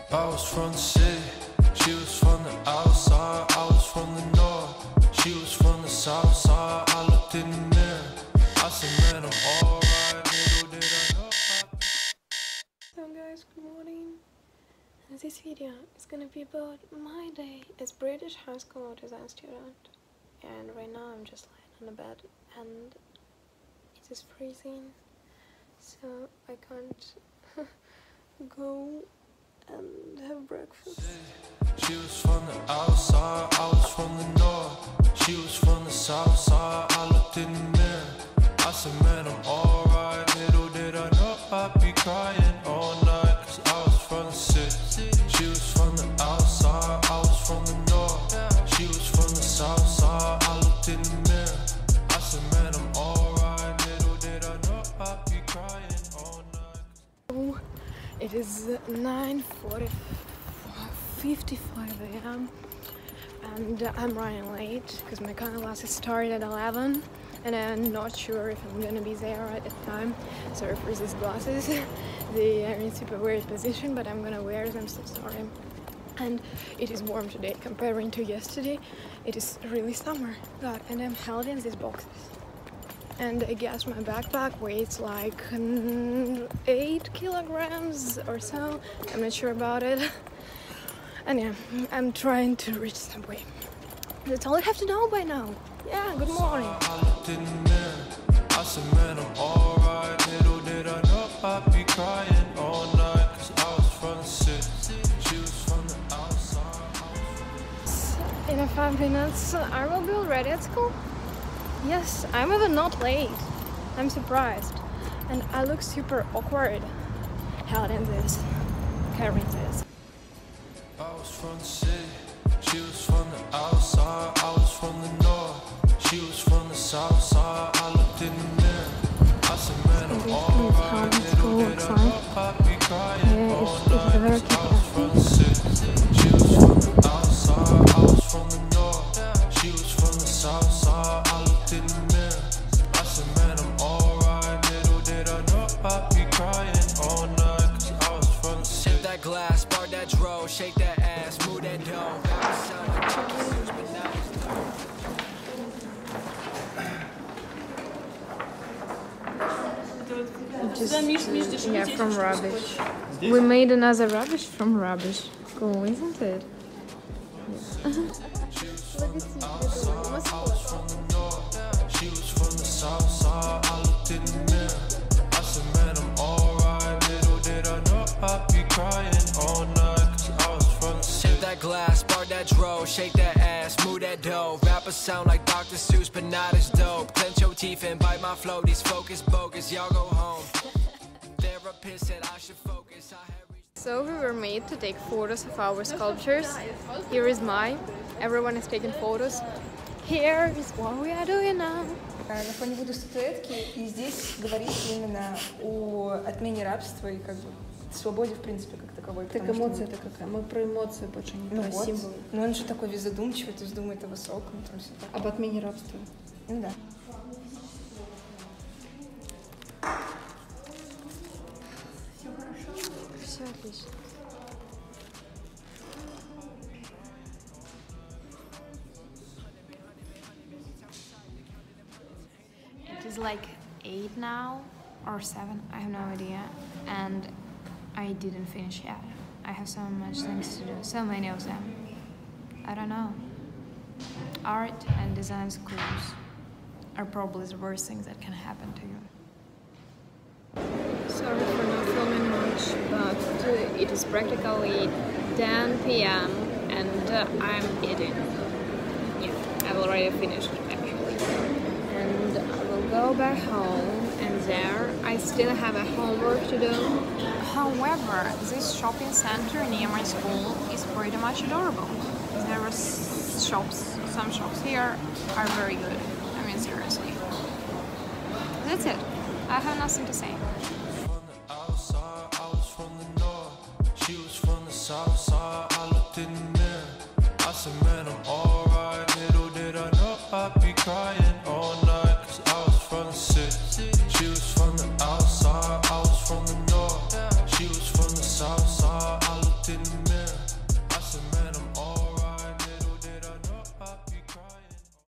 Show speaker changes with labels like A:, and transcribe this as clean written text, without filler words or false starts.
A: I was from the city, she was from the outside. I was from the north, she was from the south side. I looked in the mirror, I said, man, I'm alright. Little did I know
B: Hello guys, good morning. This video is gonna be about my day as British high school design student. And right now I'm just lying on the bed and it is freezing, so I can't go and have breakfast.
A: she was from the outside, I was from the north, she was from the south side. I looked in the mirror, I said, man, I'm alright. Little did I know I'd be crying all night, cause I was from the city. She was from the outside, I was from the north, she was from the south side. I looked in the mirror, I said, man, I'm alright. Little did I know I'd be crying all night.
B: It is 9:55 a.m. and I'm running late because my kind of classes start at 11 and I'm not sure if I'm gonna be there at the time. Sorry for these glasses. They are in super weird position, but I'm gonna wear them, so sorry. And it is warm today comparing to yesterday. It is really summer. God, and I'm held in these boxes. And I guess my backpack weighs like 8 kilograms or so. I'm not sure about it. And yeah, I'm trying to reach Subway. That's all I have to know by now. Yeah, good morning.
A: I looked in the mirror, I said, man, I'm alright. Little did I know I'd be crying all night, cause I was from the city. She was from the outside.
B: In 5 minutes, I will be already at school. Yes, I'm even not late. I'm surprised. And I look super awkward held in this, carrying this.
A: I was from the city, she was from the outside. I was from the north, she was from the south side. I looked in the mirror, I said, man, I'm alright. Little did I know I'd be crying all night, cause I was from the city. She was from the outside, I was from the north, she was from the south side. I looked in the mirror, I said, man, I'm alright. Little did I know I'd be crying all night, cause I was from the city.
C: Sip that glass, bar that dro, shake that ass, move that dough.
B: Yeah, from rubbish. We made another rubbish from rubbish. Cool, isn't it?
A: She was from the south side. I looked in the mirror, I said, man, I'm alright. Little did I know I'd be crying all night, cause I was from the city.
C: Sip that glass, bar that dro, shake that ass, move that dough. Rappers sound like Dr. Seuss, but not as dope. Clench your teeth and bite my flow. These focus bogus, y'all go home. Therapist said I should focus.
B: So we were made to take photos of our sculptures. Here is mine. Everyone is taking photos. Here is what we are doing now.
D: На фоне буду статуэтки, и здесь говорится именно о отмене рабства и как бы свободе в принципе как таковой.
E: Так эмоция-то какая? Мы про эмоции больше, не про
D: вот.
E: символы.
D: Но он же такой весь задумчивый, то есть думает о высоком. Там все так.
E: Об отмене рабства.
D: Ну да.
B: Все хорошо? Все отлично. It is like 8 now or 7, I have no idea, and I didn't finish yet. I have so much things to do, so many of them. I don't know. Art and design schools are probably the worst things that can happen to you. Sorry for not filming much, but it is practically 10 p.m. and I'm eating. Yeah, I've already finished actually. And I will go back home, and there I still have a homework to do. However, this shopping center near my school is pretty much adorable. There are some shops here are very good. I mean, seriously. That's it. I have nothing to say.
A: From the outside, I was from the north, she was from the south side. I looked in the